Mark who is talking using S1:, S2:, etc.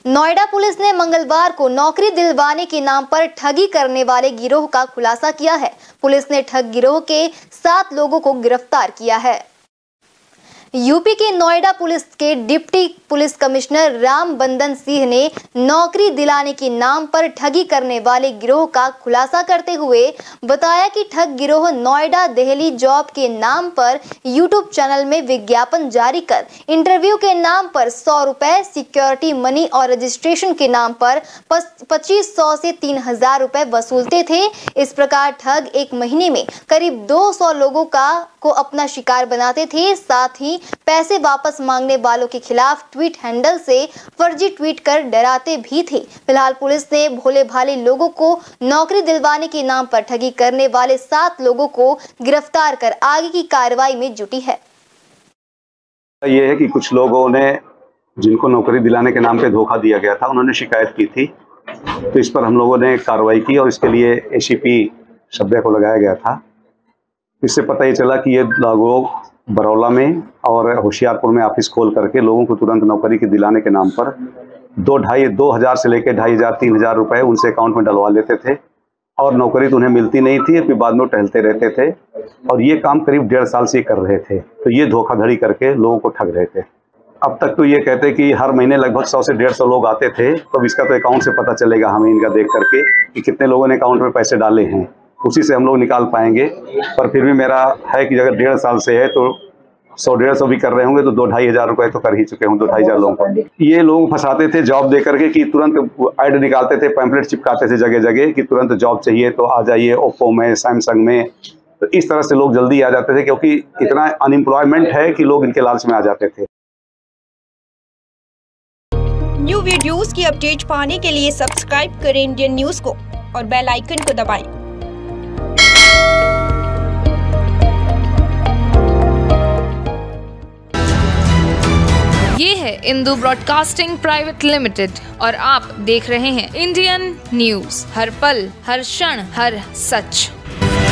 S1: Noida police ने मंगलवार को नौकरी दिलवाने के नाम पर ठगी करने वाले गिरोह का खुलासा किया है। पुलिस ने ठग गिरोह के 7 लोगों को गिरफ्तार किया है। यूपी के नोएडा पुलिस के deputy police commissioner Ram Bandan Singh ने नौकरी दिलाने के नाम पर ठगी करने वाले गिरोह का खुलासा करते हुए बताया कि ठग गिरोह नोएडा दिल्ली जॉब के नाम पर यूट्यूब चैनल में विज्ञापन जारी कर इंटरव्यू के नाम पर 100 रुपए, सिक्योरिटी मनी और रजिस्ट्रेशन के नाम पर 2500 से 3000 रुपए वसूलते थे। इस प्रकार ठग एक महीने में करीब 200 लोगों को अपना शिकार बनाते थे। साथ ही पैसे वापस मांगने वालों के खिलाफ ट्वीट हैंडल से फर्जी ट्वीट कर डराते भी थे। फिलहाल पुलिस ने भोले भाले लोगों को नौकरी दिलवाने के नाम पर ठगी करने वाले 7 लोगों को गिरफ्तार कर आगे की कार्रवाई में जुटी है।
S2: ये है कि कुछ लोगों ने जिनको नौकरी दिलाने के नाम पे धोखा दिया गया था, उन्होंने शिकायत की थी, तो इस पर हम लोगों ने कार्रवाई की और इसके लिए एसीपी शब्या को लगाया गया था। इससे पता ये चला कि ये लोग बरौला में और होशियारपुर में ऑफिस खोल करके लोगों को तुरंत नौकरी के दिलाने के नाम पर 2,500 से लेकर 2,500 3,000 रुपए उनसे अकाउंट में डलवा लेते थे और नौकरी तो उन्हें मिलती नहीं थी, फिर बाद में टहलते रहते थे और ये काम करीब 1.5 साल से कर रहे थे। तो ये धोखाधड़ी करके लोगों को ठग रहे थे। अब तक तो ये कहते कि हर महीने लगभग 100 से 150 लोग आते थे, तो इसका तो अकाउंट से पता चलेगा हमें इनका देख करके कि कितने लोगों ने अकाउंट में पैसे डाले हैं, उसी से हम लोग निकाल पाएंगे। पर फिर भी मेरा है कि अगर 1.5 साल से है तो 100-150 भी कर रहे होंगे तो 2,500 रुपए तो कर ही चुके हों, 2,500 लोगों को। ये लोग फंसाते थे जॉब दे करके कि तुरंत ऐड निकालते थे, पैम्पलेट चिपकाते थे जगह जगह कि तुरंत जॉब चाहिए तो आ जाइए, ओप्पो में, सैमसंग में। तो इस तरह से लोग जल्दी आ जाते थे क्योंकि इतना अनएम्प्लॉयमेंट है कि लोग इनके लालच में आ जाते थे।
S3: न्यू वीडियोस की अपडेट पाने के लिए सब्सक्राइब करें इंडियन न्यूज़ को और बेल आइकन को दबाएं।
S4: ये है इंदू ब्रॉडकास्टिंग प्राइवेट लिमिटेड और आप देख रहे हैं इंडियन न्यूज़, हर पल, हर क्षण, हर सच।